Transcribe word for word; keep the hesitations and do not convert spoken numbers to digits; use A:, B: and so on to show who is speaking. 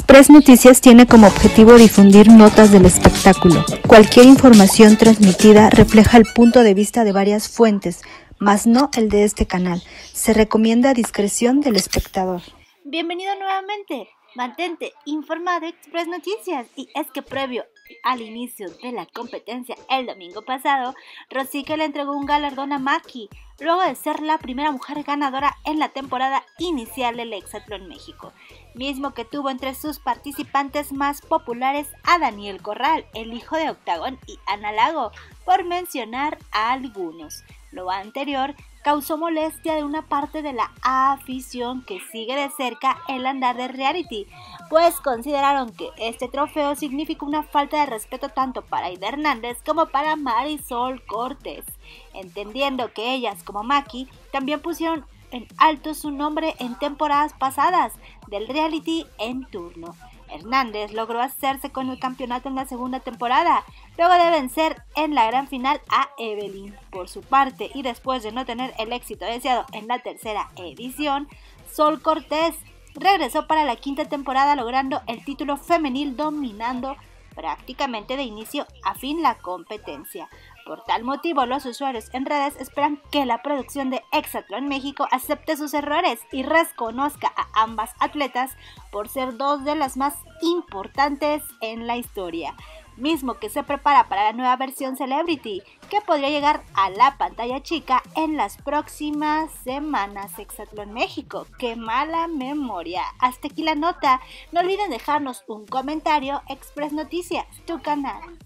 A: Express Noticias tiene como objetivo difundir notas del espectáculo. Cualquier información transmitida refleja el punto de vista de varias fuentes, mas no el de este canal. Se recomienda discreción del espectador.
B: Bienvenido nuevamente. Mantente informado de Express Noticias. Y es que previo al inicio de la competencia el domingo pasado, Rosique le entregó un galardón a Maki, luego de ser la primera mujer ganadora en la temporada inicial del Hexatlón México, mismo que tuvo entre sus participantes más populares a Daniel Corral, el hijo de Octagón, y Ana Lago, por mencionar a algunos. Lo anterior causó molestia de una parte de la afición que sigue de cerca el andar de reality, pues consideraron que este trofeo significa una falta de respeto tanto para Aida Hernández como para Marisol Cortés, entendiendo que ellas como Maki también pusieron en alto su nombre en temporadas pasadas del reality en turno. Hernández logró hacerse con el campeonato en la segunda temporada, luego de vencer en la gran final a Evelyn. Por su parte, y después de no tener el éxito deseado en la tercera edición, Sol Cortés regresó para la quinta temporada logrando el título femenil, dominando prácticamente de inicio a fin la competencia. Por tal motivo, los usuarios en redes esperan que la producción de Hexatlón México acepte sus errores y reconozca a ambas atletas por ser dos de las más importantes en la historia, mismo que se prepara para la nueva versión Celebrity, que podría llegar a la pantalla chica en las próximas semanas. Hexatlón México, qué mala memoria. Hasta aquí la nota. No olviden dejarnos un comentario. Express Noticias, tu canal.